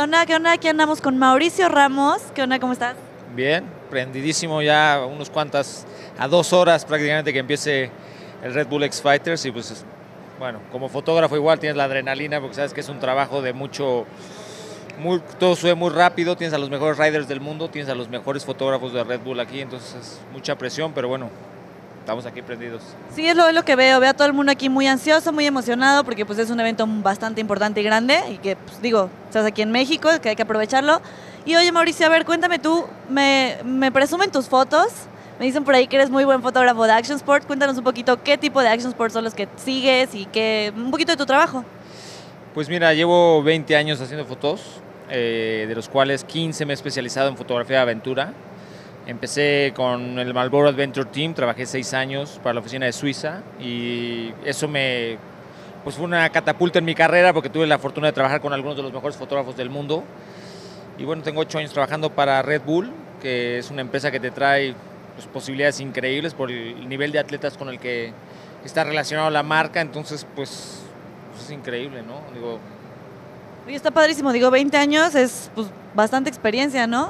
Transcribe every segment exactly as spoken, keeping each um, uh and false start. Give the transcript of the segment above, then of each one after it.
onda? ¿Qué onda? Aquí andamos con Mauricio Ramos. ¿Qué onda? ¿Cómo estás? Bien, prendidísimo ya unos cuantas, a dos horas prácticamente que empiece el Red Bull X Fighters y pues, bueno, como fotógrafo igual tienes la adrenalina porque sabes que es un trabajo de mucho, muy, todo sube muy rápido, tienes a los mejores riders del mundo, tienes a los mejores fotógrafos de Red Bull aquí, entonces es mucha presión, pero bueno, estamos aquí prendidos. Sí, es lo, es lo que veo. Veo a todo el mundo aquí muy ansioso, muy emocionado, porque pues es un evento bastante importante y grande y que, pues digo, estás aquí en México, que hay que aprovecharlo. Y oye, Mauricio, a ver, cuéntame tú, me, me presumen tus fotos, me dicen por ahí que eres muy buen fotógrafo de Action Sport. Cuéntanos un poquito qué tipo de Action Sport son los que sigues y qué, un poquito de tu trabajo. Pues mira, llevo veinte años haciendo fotos, eh, de los cuales quince me he especializado en fotografía de aventura. Empecé con el Marlboro Adventure Team, trabajé seis años para la oficina de Suiza y eso me, pues fue una catapulta en mi carrera porque tuve la fortuna de trabajar con algunos de los mejores fotógrafos del mundo. Y bueno, tengo ocho años trabajando para Red Bull, que es una empresa que te trae pues, posibilidades increíbles por el nivel de atletas con el que está relacionado la marca, entonces pues, pues es increíble, ¿no? Digo, Oye, está padrísimo, digo, veinte años es pues, bastante experiencia, ¿no?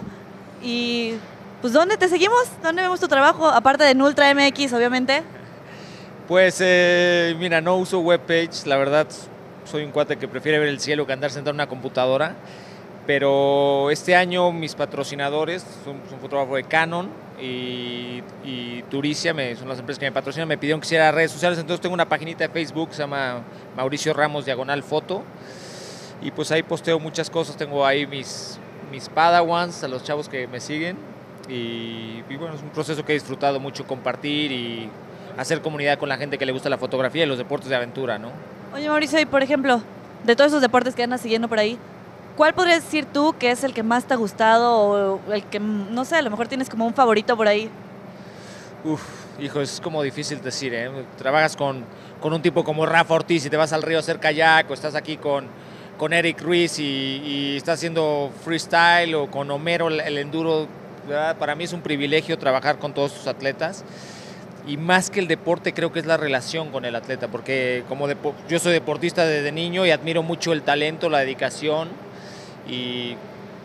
Y pues, ¿dónde te seguimos? ¿Dónde vemos tu trabajo? Aparte de en Ultra M X, obviamente. Pues eh, mira, no uso webpage, la verdad soy un cuate que prefiere ver el cielo que andar sentado en una computadora, pero este año mis patrocinadores, son, son fotógrafo de Canon y, y Turicia, me, son las empresas que me patrocinan, me pidieron que hiciera redes sociales, entonces tengo una paginita de Facebook que se llama Mauricio Ramos Diagonal Foto y pues ahí posteo muchas cosas, tengo ahí mis, mis padawans, a los chavos que me siguen y, y bueno, es un proceso que he disfrutado mucho compartir y hacer comunidad con la gente que le gusta la fotografía y los deportes de aventura, ¿no? Oye, Mauricio, y por ejemplo, de todos esos deportes que andas siguiendo por ahí, ¿cuál podrías decir tú que es el que más te ha gustado o el que, no sé, a lo mejor tienes como un favorito por ahí? Uf, hijo, es como difícil decir, ¿eh? Trabajas con, con un tipo como Rafa Ortiz y te vas al río a hacer kayak, o estás aquí con, con Eric Ruiz y, y estás haciendo freestyle, o con Homero el, el enduro, ¿verdad? Para mí es un privilegio trabajar con todos estos atletas. Y más que el deporte creo que es la relación con el atleta, porque como yo soy deportista desde niño y admiro mucho el talento, la dedicación y...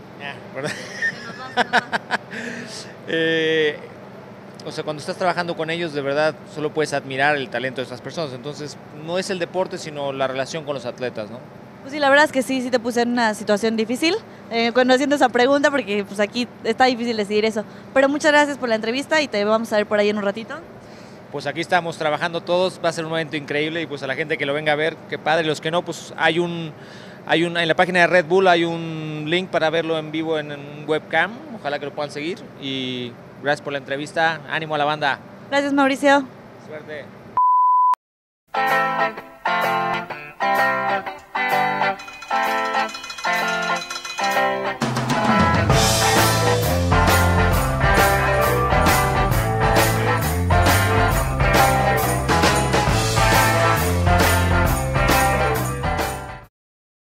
eh, o sea, cuando estás trabajando con ellos de verdad solo puedes admirar el talento de estas personas, entonces no es el deporte sino la relación con los atletas, ¿no? Pues sí, la verdad es que sí, sí te puse en una situación difícil eh, cuando haciendo esa pregunta, porque pues aquí está difícil decidir eso. Pero muchas gracias por la entrevista y te vamos a ver por ahí en un ratito. Pues aquí estamos trabajando todos, va a ser un momento increíble y pues a la gente que lo venga a ver, qué padre, los que no, pues hay un, hay un, en la página de Red Bull hay un link para verlo en vivo en, en un webcam, ojalá que lo puedan seguir y gracias por la entrevista, ánimo a la banda. Gracias, Mauricio. Suerte.